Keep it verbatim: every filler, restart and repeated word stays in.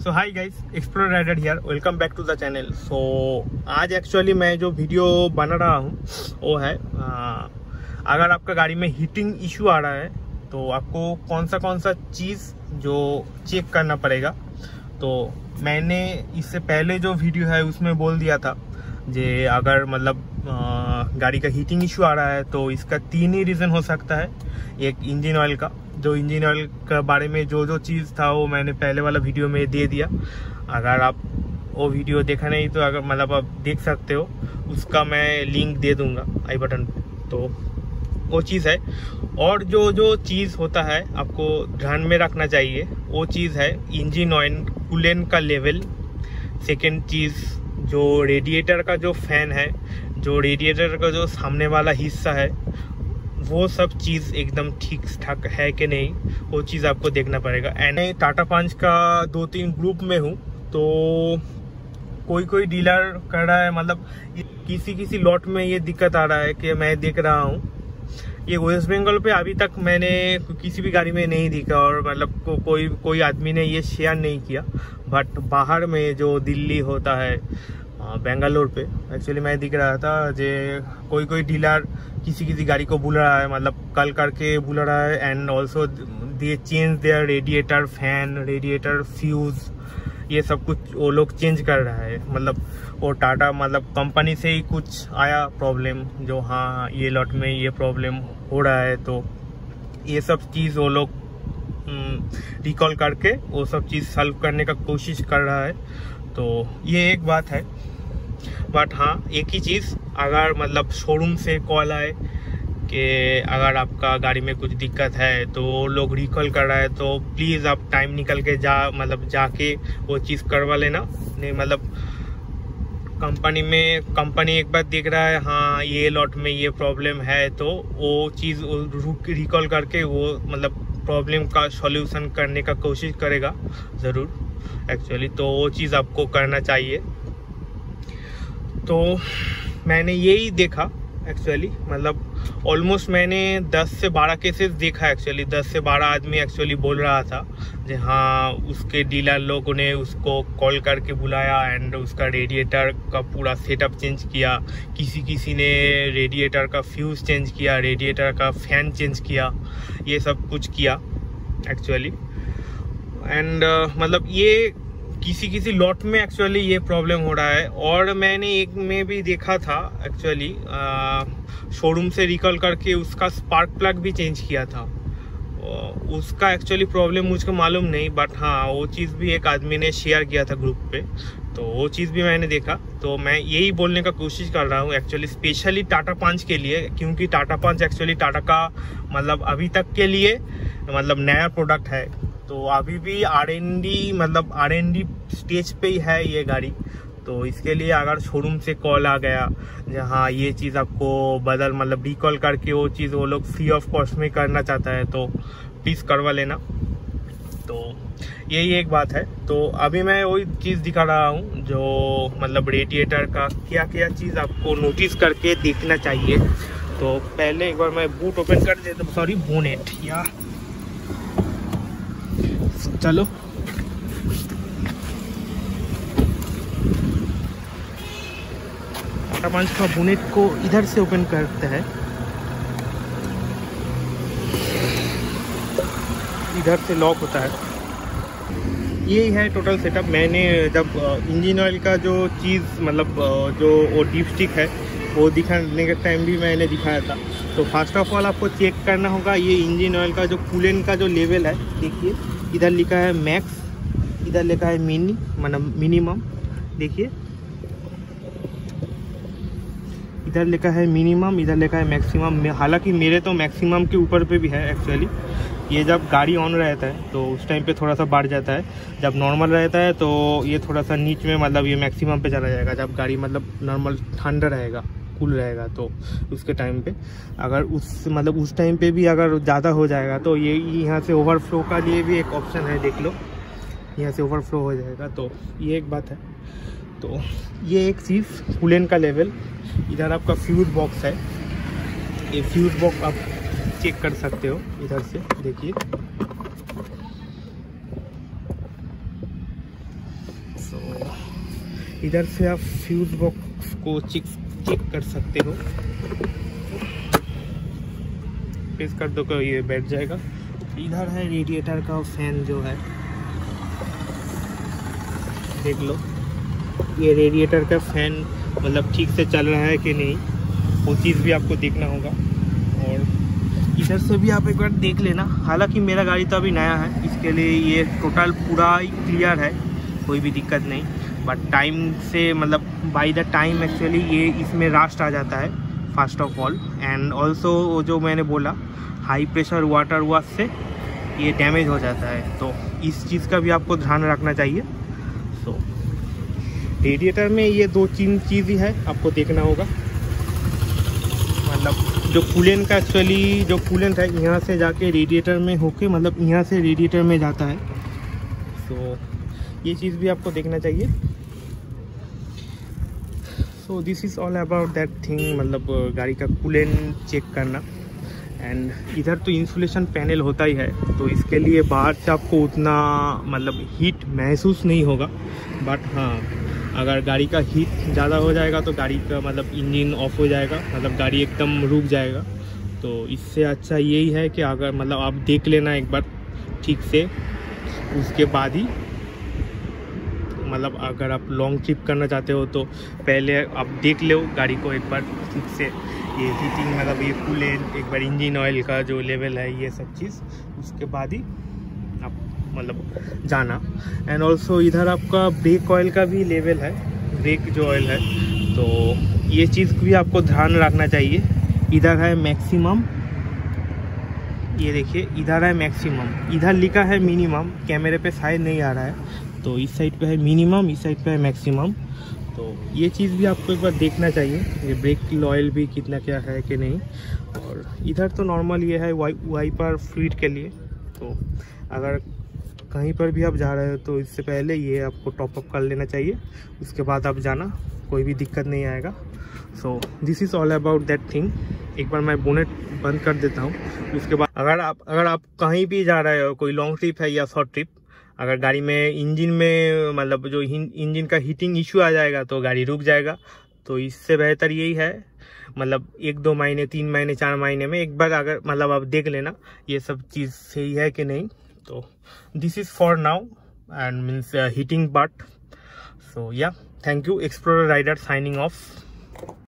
So hi guys, Explore Rider here, welcome back to the channel. So आज actually मैं जो video बना रहा हूँ वो है आ, अगर आपका गाड़ी में हीटिंग इशू आ रहा है तो आपको कौन सा कौन सा चीज़ जो चेक करना पड़ेगा। तो मैंने इससे पहले जो वीडियो है उसमें बोल दिया था जे अगर मतलब आ, गाड़ी का हीटिंग इशू आ रहा है तो इसका तीन ही रीज़न हो सकता है। एक इंजन ऑयल का, जो इंजन ऑयल के बारे में जो जो चीज़ था वो मैंने पहले वाला वीडियो में दे दिया। अगर आप वो वीडियो देखा नहीं तो अगर मतलब आप देख सकते हो, उसका मैं लिंक दे दूंगा आई बटन पे। तो वो चीज़ है। और जो जो चीज़ होता है आपको ध्यान में रखना चाहिए वो चीज़ है इंजन ऑयल कूलेंट का लेवल। सेकेंड चीज़ जो रेडिएटर का जो फैन है, जो रेडिएटर का जो सामने वाला हिस्सा है वो सब चीज़ एकदम ठीक ठाक है कि नहीं, वो चीज़ आपको देखना पड़ेगा। एंड टाटा पंच का दो तीन ग्रुप में हूँ तो कोई कोई डीलर कर रहा है, मतलब किसी किसी लॉट में ये दिक्कत आ रहा है कि मैं देख रहा हूँ ये वेस्ट बंगाल पे अभी तक मैंने किसी भी गाड़ी में नहीं दिखा और मतलब को, कोई कोई आदमी ने ये शेयर नहीं किया। बट बाहर में जो दिल्ली होता है, बेंगलोर पे एक्चुअली मैं दिख रहा था जे कोई कोई डीलर किसी किसी गाड़ी को बुला रहा है, मतलब कल करके बुला रहा है। And also they change their radiator fan, radiator fuse, ये सब कुछ वो लोग चेंज कर रहा है। मतलब वो टाटा मतलब कंपनी से ही कुछ आया प्रॉब्लम जो हाँ ये लॉट में ये प्रॉब्लम हो रहा है, तो ये सब चीज़ वो लोग रिकॉल करके वो सब चीज़ सॉल्व करने का कोशिश कर रहा है। तो ये एक बात है। बट हाँ एक ही चीज़, अगर मतलब शोरूम से कॉल आए कि अगर आपका गाड़ी में कुछ दिक्कत है तो वो लोग रिकॉल कर रहा है तो प्लीज़ आप टाइम निकल के जा मतलब जाके वो चीज़ करवा लेना। नहीं मतलब कंपनी में कंपनी एक बार देख रहा है हाँ ये लॉट में ये प्रॉब्लम है तो वो चीज़ रिकॉल करके वो मतलब प्रॉब्लम का सॉल्यूशन करने का कोशिश करेगा ज़रूर एक्चुअली। तो वो चीज़ आपको करना चाहिए। तो मैंने यही देखा एक्चुअली, मतलब ऑलमोस्ट मैंने दस से बारह केसेस देखा एक्चुअली। दस से बारह आदमी एक्चुअली बोल रहा था कि हाँ उसके डीलर लोगों ने उसको कॉल करके बुलाया एंड उसका रेडिएटर का पूरा सेटअप चेंज किया, किसी किसी ने रेडिएटर का फ्यूज़ चेंज किया, रेडिएटर का फैन चेंज किया, ये सब कुछ किया एक्चुअली। एंड uh, मतलब ये किसी किसी लॉट में एक्चुअली ये प्रॉब्लम हो रहा है। और मैंने एक में भी देखा था एक्चुअली शोरूम से रिकॉल करके उसका स्पार्क प्लग भी चेंज किया था। उसका एक्चुअली प्रॉब्लम मुझको मालूम नहीं, बट हाँ वो चीज़ भी एक आदमी ने शेयर किया था ग्रुप पे, तो वो चीज़ भी मैंने देखा। तो मैं यही बोलने का कोशिश कर रहा हूँ एक्चुअली स्पेशली टाटा पंच के लिए, क्योंकि टाटा पंच एक्चुअली टाटा का मतलब अभी तक के लिए मतलब नया प्रोडक्ट है। तो अभी भी आर एन डी मतलब आर एन डी स्टेज पे ही है ये गाड़ी। तो इसके लिए अगर शोरूम से कॉल आ गया जहाँ ये चीज़ आपको बदल मतलब रिकॉल करके वो चीज़ वो लोग फ्री ऑफ कॉस्ट में करना चाहता है तो प्लीज़ करवा लेना। तो यही एक बात है। तो अभी मैं वही चीज़ दिखा रहा हूँ जो मतलब रेडिएटर का क्या क्या चीज़ आपको नोटिस करके देखना चाहिए। तो पहले एक बार मैं बूट ओपन कर देता हूँ, सॉरी बोनेट या चलो टाटा पंच का बोनेट को इधर से ओपन करते हैं, इधर से लॉक होता है। यही है टोटल सेटअप। मैंने जब इंजन ऑयल का जो चीज़ मतलब जो वो डीप स्टिक है वो दिखाने के टाइम भी मैंने दिखाया था। तो फर्स्ट ऑफ ऑल आपको चेक करना होगा ये इंजन ऑयल का जो कूलेंट का जो लेवल है। देखिए इधर लिखा है मैक्स, इधर लिखा है मिनी मतलब मिनिमम। देखिए इधर लिखा है मिनिमम, इधर लिखा है मैक्सिमम। हालांकि मेरे तो मैक्सिमम के ऊपर पे भी है एक्चुअली। ये जब गाड़ी ऑन रहता है तो उस टाइम पे थोड़ा सा बढ़ जाता है, जब नॉर्मल रहता है तो ये थोड़ा सा नीच में मतलब ये मैक्सिमम पे चला जाएगा। जब गाड़ी मतलब नॉर्मल ठंडा रहेगा, कूल रहेगा तो उसके टाइम पे अगर उस मतलब उस टाइम पे भी अगर ज़्यादा हो जाएगा तो ये यहाँ से ओवरफ्लो का लिए भी एक ऑप्शन है, देख लो यहाँ से ओवरफ्लो हो जाएगा। तो ये एक बात है। तो ये एक चीज़ कूलेंट का लेवल। इधर आपका फ्यूज बॉक्स है, ये फ्यूज बॉक्स आप चेक कर सकते हो इधर से। देखिए सो इधर से आप फ्यूज बॉक्स को चेक चेक कर सकते हो, प्रेस कर दो तो ये बैठ जाएगा। इधर है रेडिएटर का फैन जो है, देख लो ये रेडिएटर का फैन मतलब ठीक से चल रहा है कि नहीं, वो चीज़ भी आपको देखना होगा। और इधर से भी आप एक बार देख लेना। हालांकि मेरा गाड़ी तो अभी नया है, इसके लिए ये टोटल पूरा ही क्लियर है, कोई भी दिक्कत नहीं। बट टाइम से मतलब बाय द टाइम एक्चुअली ये इसमें रास्ट आ जाता है first of all. And also जो मैंने बोला हाई प्रेशर वाटर वॉश से ये डैमेज हो जाता है, तो इस चीज़ का भी आपको ध्यान रखना चाहिए। तो रेडिएटर में ये दो तीन चीज़ ही है आपको देखना होगा। मतलब जो कूलेंट का एक्चुअली जो कूलेंट है यहाँ से जाके रेडिएटर में होके मतलब यहाँ से रेडिएटर में जाता है, तो ये चीज़ भी आपको देखना चाहिए। So this is all about that thing, मतलब गाड़ी का कूलेंट चेक करना। एंड इधर तो इंसुलेशन पैनल होता ही है, तो इसके लिए बाहर से आपको उतना मतलब हीट महसूस नहीं होगा। बट हाँ, अगर गाड़ी का हीट ज़्यादा हो जाएगा तो गाड़ी का मतलब इंजन ऑफ हो जाएगा, मतलब गाड़ी एकदम रुक जाएगा। तो इससे अच्छा यही है कि अगर मतलब आप देख लेना एक बार ठीक से, उसके बाद ही मतलब अगर आप लॉन्ग ट्रिप करना चाहते हो तो पहले आप देख लो गाड़ी को एक बार ठीक से, ये हीटिंग मतलब ये कूलेंट, एक बार इंजन ऑयल का जो लेवल है ये सब चीज़, उसके बाद ही आप मतलब जाना। एंड ऑल्सो इधर आपका ब्रेक ऑयल का भी लेवल है, ब्रेक जो ऑयल है, तो ये चीज़ भी आपको ध्यान रखना चाहिए। इधर है मैक्सिमम, ये देखिए इधर है मैक्सिमम, इधर लिखा है मिनिमम, कैमरे पे शायद नहीं आ रहा है, तो इस साइड पे है मिनिमम, इस साइड पे है मैक्सिमम। तो ये चीज़ भी आपको एक बार देखना चाहिए, ये ब्रेक ऑयल भी कितना क्या है कि नहीं। और इधर तो नॉर्मल ये है वाई वाइपर फ्लूइड के लिए, तो अगर कहीं पर भी आप जा रहे हो तो इससे पहले ये आपको टॉप अप कर लेना चाहिए, उसके बाद आप जाना, कोई भी दिक्कत नहीं आएगा। So this is all about that thing. एक बार मैं बोनेट बंद कर देता हूँ, उसके बाद अगर आप अगर आप कहीं भी जा रहे हो, कोई लॉन्ग ट्रिप है या शॉर्ट ट्रिप, अगर गाड़ी में इंजन में मतलब जो इंजन का हीटिंग इशू आ जाएगा तो गाड़ी रुक जाएगा। तो इससे बेहतर यही है मतलब एक दो महीने तीन महीने चार महीने में एक बार अगर मतलब आप देख लेना ये सब चीज़ सही है कि नहीं। तो this is for now and means heating part. So yeah thank you, Explorer Rider signing of.